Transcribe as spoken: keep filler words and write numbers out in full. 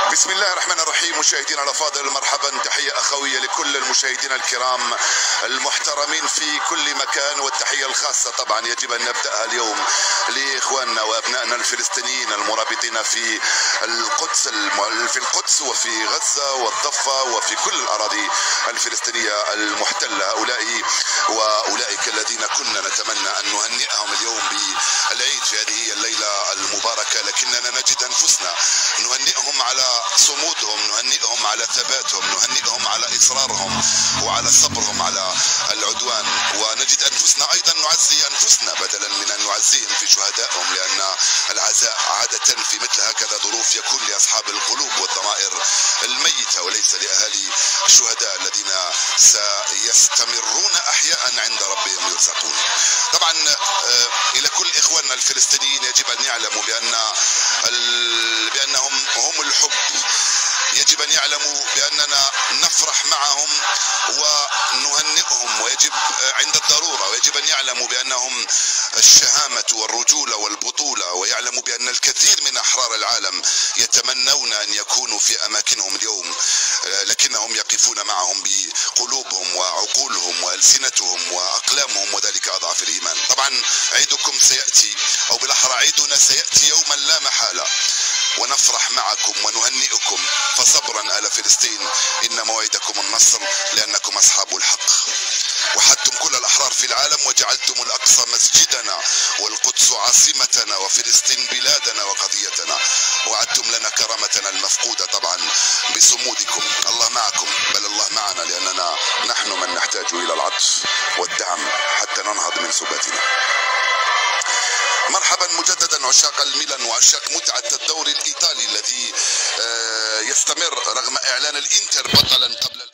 بسم الله الرحمن الرحيم. مشاهدينا الافاضل، مرحبا، تحيه اخويه لكل المشاهدين الكرام المحترمين في كل مكان، والتحيه الخاصه طبعا يجب ان نبداها اليوم لاخواننا وابنائنا الفلسطينيين المرابطين في القدس في القدس وفي غزه والضفه وفي كل الاراضي الفلسطينيه المحتله. هؤلاء واولئك الذين كنا نتمنى ان نهنئهم اليوم بالعيد في هذه هي الليله المباركه، لكننا نجد انفسنا نهنئهم على صمودهم، نهنئهم على ثباتهم، نهنئهم على اصرارهم وعلى صبرهم على العدوان، ونجد انفسنا ايضا نعزي انفسنا بدلا من ان نعزيهم في شهدائهم، لان العزاء عاده في مثل هكذا ظروف يكون لاصحاب القلوب والضمائر الميته وليس لاهالي الشهداء الذين سيستمرون احياء عند ربهم يرزقون. طبعا الى كل اخواننا الفلسطينيين يجب ان يعلموا بان بانهم هم الحب، يجب ان يعلموا باننا نفرح معهم ونهنئهم، ويجب عند الضروره، ويجب ان يعلموا بانهم الشهامه والرجوله والبطوله، ويعلموا بان الكثير من احرار العالم يتمنون ان يكونوا في اماكنهم اليوم، لكنهم يقفون معهم بقلوبهم وعقولهم والسنتهم واقلامهم، وذلك اضعف الايمان. طبعا عيدكم سياتي، او بالاحرى عيدنا سياتي يوما لا محاله، ونفرح معكم ونهنئكم، فصبرا آل فلسطين، إن موعدكم النصر لأنكم أصحاب الحق. وحدتم كل الأحرار في العالم وجعلتم الأقصى مسجدنا والقدس عاصمتنا وفلسطين بلادنا وقضيتنا، وعدتم لنا كرامتنا المفقودة طبعا بصمودكم. الله معكم، بل الله معنا، لأننا نحن من نحتاج إلى العطف والدعم حتى ننهض من سباتنا. مرحبا مجددا عشاق الميلان وعشاق متعة الدوري الإيطالي الذي يستمر رغم إعلان الإنتر بطلا قبل